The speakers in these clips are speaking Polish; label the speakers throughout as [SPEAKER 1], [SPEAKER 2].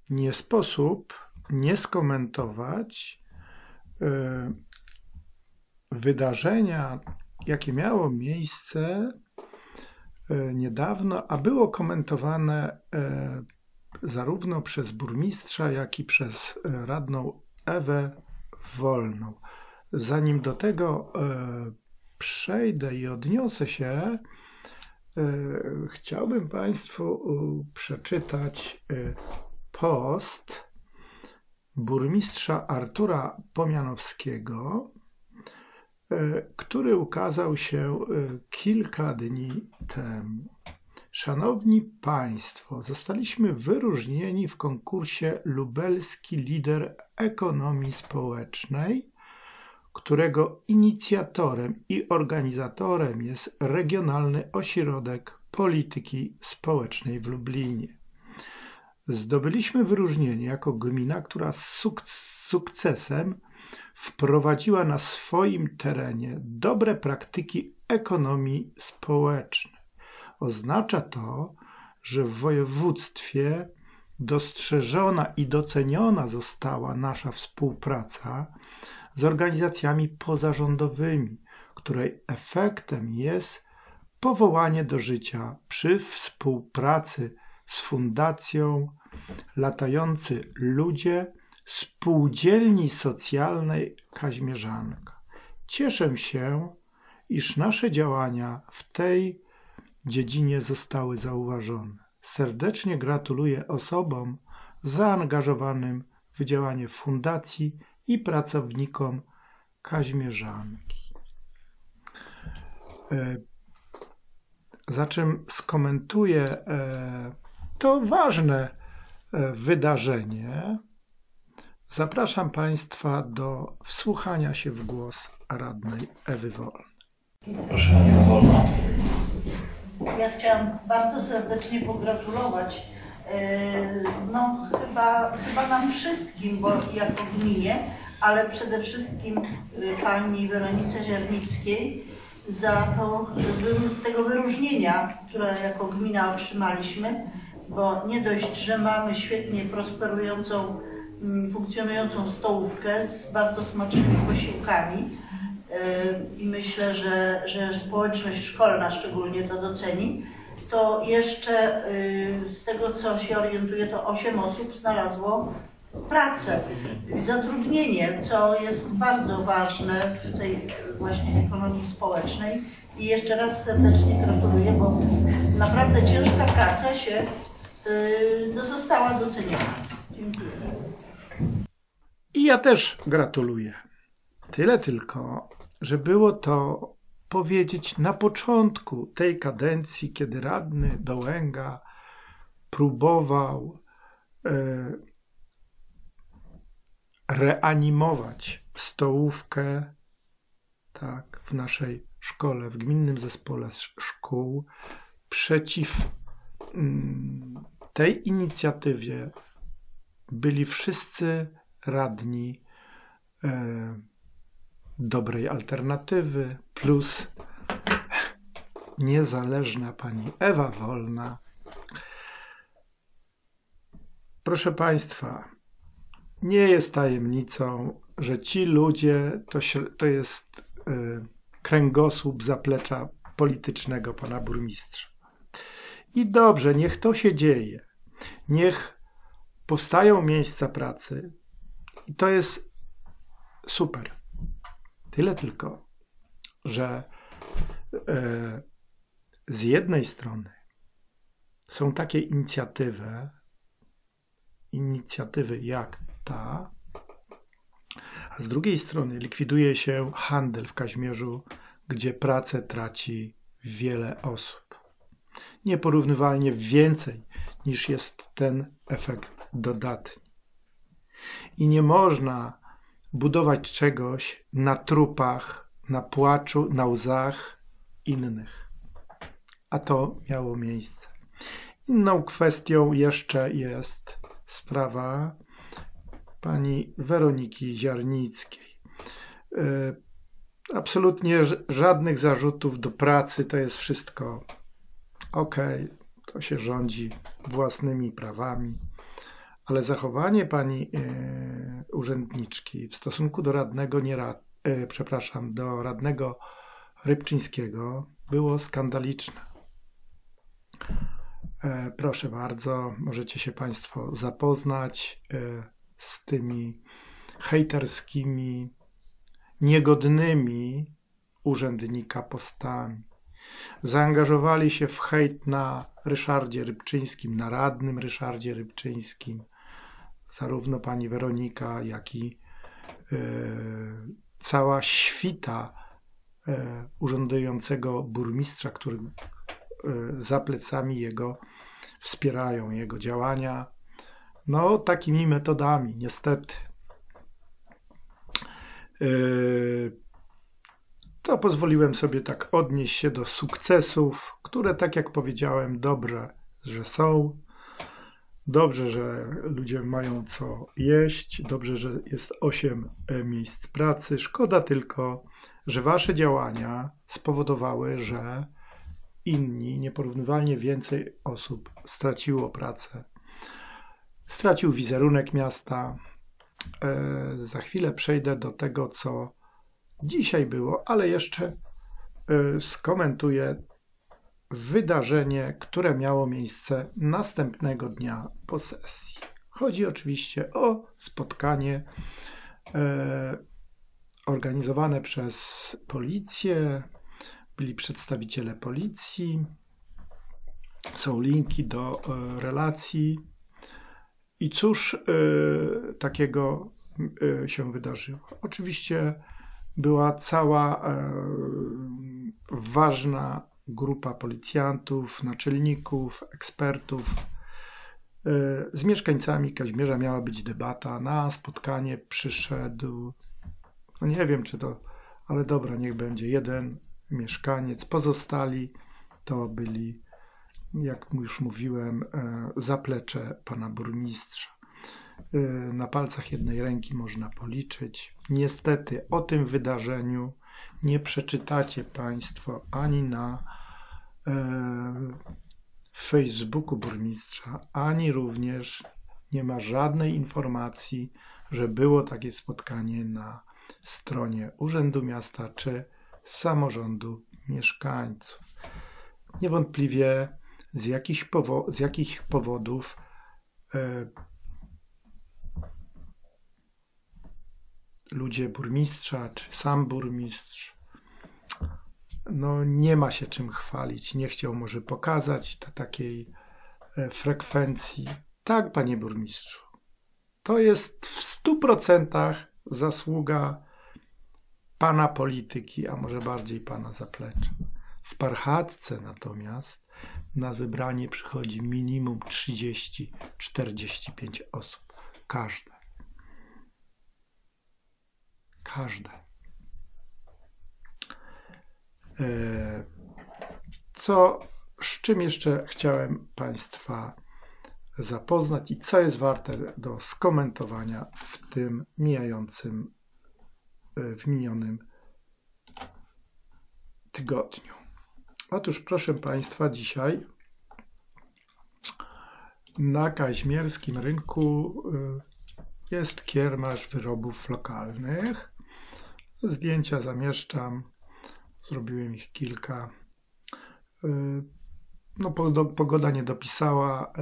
[SPEAKER 1] nie sposób nie skomentować wydarzenia, jakie miało miejsce niedawno, a było komentowane zarówno przez burmistrza, jak i przez radną Ewę Wolną. Zanim do tego przejdę i odniosę się, chciałbym Państwu przeczytać post burmistrza Artura Pomianowskiego, który ukazał się kilka dni temu. Szanowni Państwo, zostaliśmy wyróżnieni w konkursie Lubelski Lider Ekonomii Społecznej, którego inicjatorem i organizatorem jest Regionalny Ośrodek Polityki Społecznej w Lublinie. Zdobyliśmy wyróżnienie jako gmina, która z sukcesem wprowadziła na swoim terenie dobre praktyki ekonomii społecznej. Oznacza to, że w województwie dostrzeżona i doceniona została nasza współpraca z organizacjami pozarządowymi, której efektem jest powołanie do życia przy współpracy z Fundacją Latający Ludzie Spółdzielni Socjalnej Kaźmierzanka. Cieszę się, iż nasze działania w tej dziedzinie zostały zauważone. Serdecznie gratuluję osobom zaangażowanym w działanie fundacji i pracownikom Kaźmierzanki. Za czym skomentuję to ważne wydarzenie. Zapraszam Państwa do wsłuchania się w głos radnej Ewy Wolnej.
[SPEAKER 2] Proszę Panią Wolną.
[SPEAKER 3] Ja chciałam bardzo serdecznie pogratulować chyba nam wszystkim, bo jako gminie, ale przede wszystkim pani Weronice Ziernickiej za tego wyróżnienia, które jako gmina otrzymaliśmy, bo nie dość, że mamy świetnie prosperującą, funkcjonującą stołówkę z bardzo smacznymi posiłkami i myślę, że społeczność szkolna szczególnie to doceni, to jeszcze z tego, co się orientuję, to 8 osób znalazło pracę i zatrudnienie, co jest bardzo ważne w tej właśnie ekonomii społecznej. I jeszcze raz serdecznie gratuluję, bo naprawdę ciężka praca się została doceniona. Dziękuję.
[SPEAKER 1] I ja też gratuluję. Tyle tylko, że było to powiedzieć na początku tej kadencji, kiedy radny Dołęga próbował reanimować stołówkę, tak, w naszej szkole, w gminnym zespole szkół. Przeciw tej inicjatywie byli wszyscy radni Dobrej Alternatywy plus niezależna pani Ewa Wolna. Proszę Państwa, nie jest tajemnicą, że ci ludzie to jest kręgosłup zaplecza politycznego pana burmistrza. I dobrze, niech to się dzieje. Niech powstają miejsca pracy. I to jest super. Tyle tylko, że z jednej strony są takie inicjatywy jak ta, a z drugiej strony likwiduje się handel w Kazimierzu, gdzie pracę traci wiele osób. Nieporównywalnie więcej niż jest ten efekt dodatni. I nie można budować czegoś na trupach, na płaczu, na łzach innych. A to miało miejsce. Inną kwestią jeszcze jest sprawa pani Weroniki Ziarnickiej. Absolutnie żadnych zarzutów do pracy, to jest wszystko okej, to się rządzi własnymi prawami, ale zachowanie pani urzędniczki w stosunku do radnego do radnego Rybczyńskiego było skandaliczne. Proszę bardzo, możecie się Państwo zapoznać z tymi hejterskimi, niegodnymi urzędnika postami. Zaangażowali się w hejt na Ryszardzie Rybczyńskim, na radnym Ryszardzie Rybczyńskim. Zarówno pani Weronika, jak i cała świta urzędującego burmistrza, który za plecami jego wspierają jego działania. No, takimi metodami, niestety. To pozwoliłem sobie tak odnieść się do sukcesów, które, tak jak powiedziałem, dobrze, że są. Dobrze, że ludzie mają co jeść. Dobrze, że jest 8 miejsc pracy. Szkoda tylko, że wasze działania spowodowały, że inni, nieporównywalnie więcej osób straciło pracę. Stracił wizerunek miasta. Za chwilę przejdę do tego, co dzisiaj było, ale jeszcze skomentuję wydarzenie, które miało miejsce następnego dnia po sesji. Chodzi oczywiście o spotkanie organizowane przez policję. Byli przedstawiciele policji. Są linki do relacji. I cóż takiego się wydarzyło? Oczywiście była cała ważna grupa policjantów, naczelników, ekspertów. Z mieszkańcami Kazimierza miała być debata. Na spotkanie przyszedł, no nie wiem czy to, ale dobra, niech będzie jeden mieszkaniec. Pozostali to byli, jak już mówiłem, zaplecze pana burmistrza. Na palcach jednej ręki można policzyć. Niestety o tym wydarzeniu nie przeczytacie Państwo ani na Facebooku burmistrza, ani również nie ma żadnej informacji, że było takie spotkanie na stronie Urzędu Miasta czy Samorządu Mieszkańców. Niewątpliwie z jakich powodów ludzie burmistrza, czy sam burmistrz, no nie ma się czym chwalić. Nie chciał może pokazać takiej frekwencji. Tak, panie burmistrzu, to jest w 100% zasługa pana polityki, a może bardziej pana zaplecza. W Parchacce natomiast na zebranie przychodzi minimum 30-45 osób. Każde. Z czym jeszcze chciałem Państwa zapoznać i co jest warte do skomentowania w tym w minionym tygodniu. Otóż, proszę Państwa, dzisiaj na Kazimierskim Rynku jest kiermasz wyrobów lokalnych. Zdjęcia zamieszczam. Zrobiłem ich kilka. No, pogoda nie dopisała.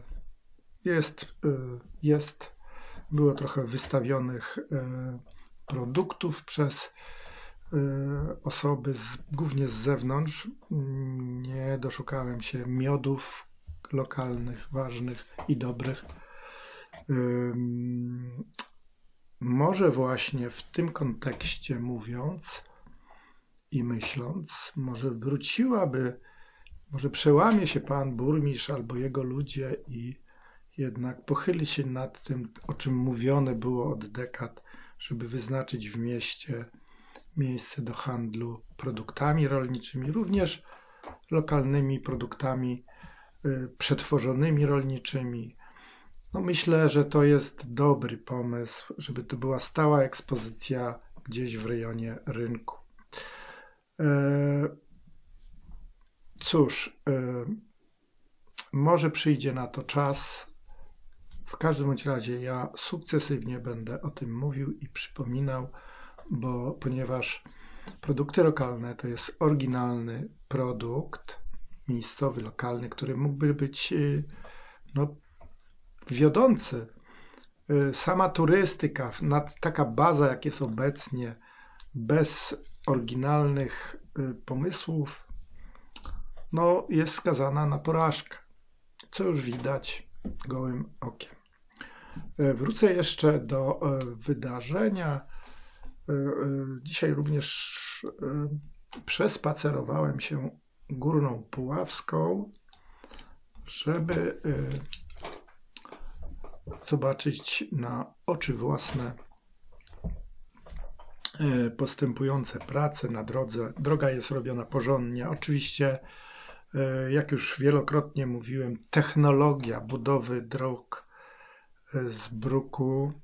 [SPEAKER 1] Było trochę wystawionych produktów przez osoby głównie z zewnątrz. Nie doszukałem się miodów lokalnych, ważnych i dobrych. Może właśnie w tym kontekście mówiąc i myśląc, może przełamie się pan burmistrz albo jego ludzie i jednak pochyli się nad tym, o czym mówione było od dekad, żeby wyznaczyć w mieście miejsce do handlu produktami rolniczymi, również lokalnymi produktami przetworzonymi rolniczymi. No myślę, że to jest dobry pomysł, żeby to była stała ekspozycja gdzieś w rejonie rynku. Cóż, może przyjdzie na to czas W każdym bądź razie ja sukcesywnie będę o tym mówił i przypominał, ponieważ produkty lokalne to jest oryginalny produkt, miejscowy, lokalny, który mógłby być wiodący. Sama turystyka, taka baza jak jest obecnie, bez oryginalnych pomysłów, jest skazana na porażkę, co już widać gołym okiem. Wrócę jeszcze do wydarzenia. Dzisiaj również przespacerowałem się Górną Puławską, żeby zobaczyć na oczy własne postępujące prace na drodze. Droga jest robiona porządnie. Oczywiście, jak już wielokrotnie mówiłem, technologia budowy dróg z bruku,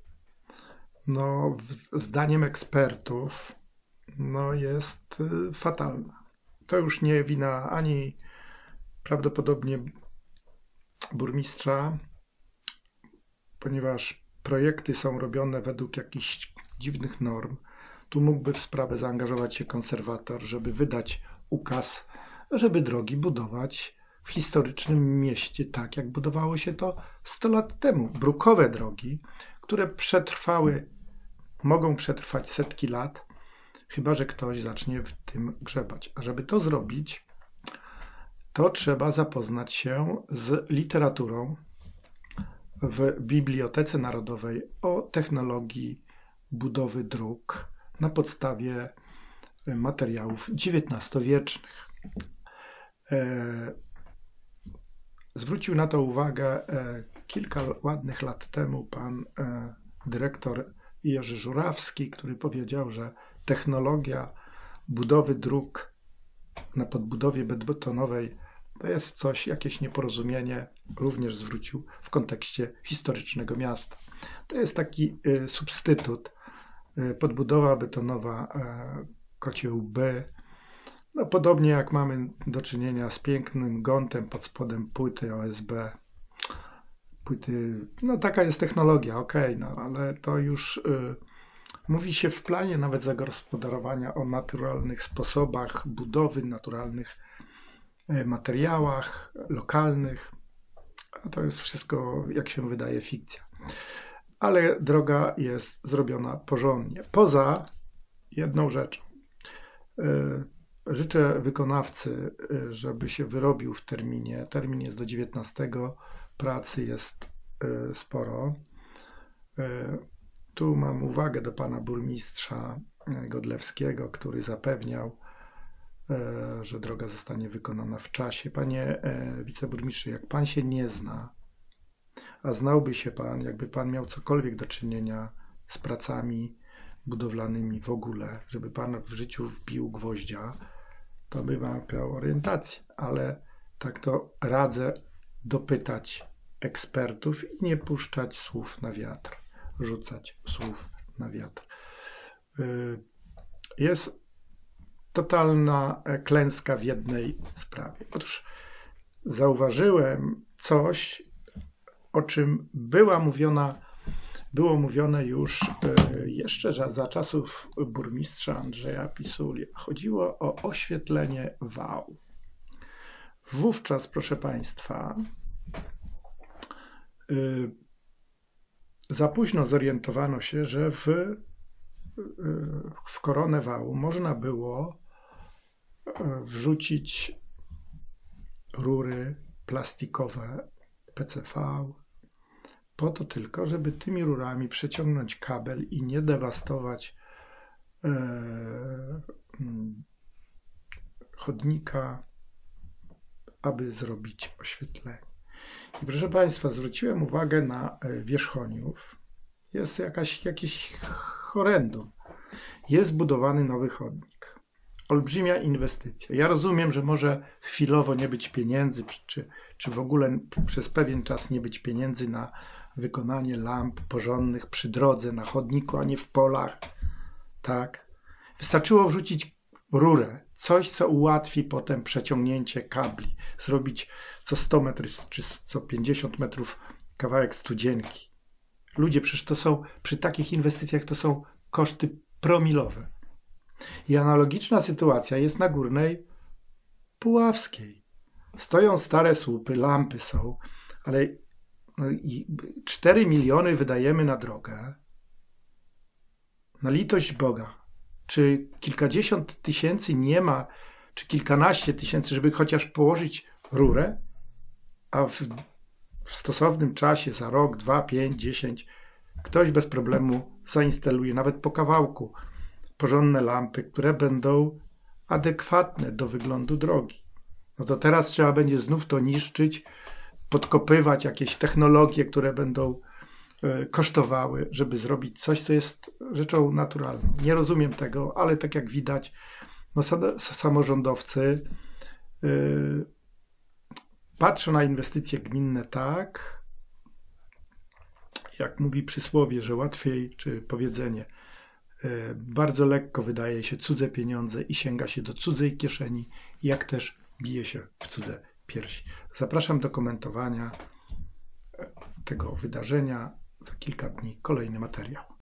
[SPEAKER 1] zdaniem ekspertów, jest fatalna. To już nie wina ani prawdopodobnie burmistrza, ponieważ projekty są robione według jakichś dziwnych norm. Tu mógłby w sprawę zaangażować się konserwator, żeby wydać ukaz, żeby drogi budować w historycznym mieście, tak jak budowało się to 100 lat temu. Brukowe drogi, które mogą przetrwać setki lat, chyba że ktoś zacznie w tym grzebać. A żeby to zrobić, to trzeba zapoznać się z literaturą w Bibliotece Narodowej o technologii budowy dróg na podstawie materiałów XIX-wiecznych. Zwrócił na to uwagę kilka ładnych lat temu pan dyrektor Jerzy Żurawski, który powiedział, że technologia budowy dróg na podbudowie betonowej to jest coś, jakieś nieporozumienie, również zwrócił w kontekście historycznego miasta. To jest taki substytut, podbudowa betonowa, kocieł B. Podobnie jak mamy do czynienia z pięknym gątem pod spodem płyty OSB. Taka jest technologia, ale to już mówi się w planie nawet zagospodarowania o naturalnych sposobach budowy, naturalnych materiałach lokalnych. A to jest wszystko, jak się wydaje, fikcja. Ale droga jest zrobiona porządnie. Poza jedną rzeczą. Życzę wykonawcy, żeby się wyrobił w terminie. Termin jest do 19. Pracy jest sporo. Tu mam uwagę do pana burmistrza Godlewskiego, który zapewniał, że droga zostanie wykonana w czasie. Panie wiceburmistrzu, jak pan się nie zna, a znałby się pan, jakby pan miał cokolwiek do czynienia z pracami budowlanymi w ogóle, żeby pan w życiu wbił gwoździa, to by miał orientację, ale tak to radzę dopytać ekspertów i nie puszczać słów na wiatr, rzucać słów na wiatr. Jest totalna klęska w jednej sprawie. Otóż zauważyłem coś, o czym było mówione już jeszcze za czasów burmistrza Andrzeja Pisuli. Chodziło o oświetlenie wału. Wówczas, proszę państwa, za późno zorientowano się, że w koronę wału można było wrzucić rury plastikowe PCV, po to tylko, żeby tymi rurami przeciągnąć kabel i nie dewastować chodnika, aby zrobić oświetlenie. I proszę państwa, zwróciłem uwagę na wierzchoniów. Jest jakiś horrendum. Jest budowany nowy chodnik. Olbrzymia inwestycja. Ja rozumiem, że może chwilowo nie być pieniędzy, czy w ogóle przez pewien czas nie być pieniędzy na wykonanie lamp porządnych przy drodze, na chodniku, a nie w polach. Tak? Wystarczyło wrzucić rurę. Coś, co ułatwi potem przeciągnięcie kabli. Zrobić co 100 metrów czy co 50 metrów kawałek studzienki. Ludzie, przecież to są, przy takich inwestycjach to są koszty promilowe. I analogiczna sytuacja jest na Górnej Puławskiej. Stoją stare słupy, lampy są, ale i 4 miliony wydajemy na drogę. Na litość Boga. Czy kilkadziesiąt tysięcy nie ma, czy kilkanaście tysięcy, żeby chociaż położyć rurę, a w stosownym czasie, za rok, 2, 5, 10, ktoś bez problemu zainstaluje, nawet po kawałku, porządne lampy, które będą adekwatne do wyglądu drogi. No to teraz trzeba będzie znów to niszczyć, podkopywać jakieś technologie, które będą kosztowały, żeby zrobić coś, co jest rzeczą naturalną. Nie rozumiem tego, ale tak jak widać, no, samorządowcy patrzą na inwestycje gminne tak, jak mówi przysłowie, że łatwiej, czy powiedzenie, bardzo lekko wydaje się cudze pieniądze i sięga się do cudzej kieszeni, jak też bije się w cudze piersi. Zapraszam do komentowania tego wydarzenia. Za kilka dni kolejny materiał.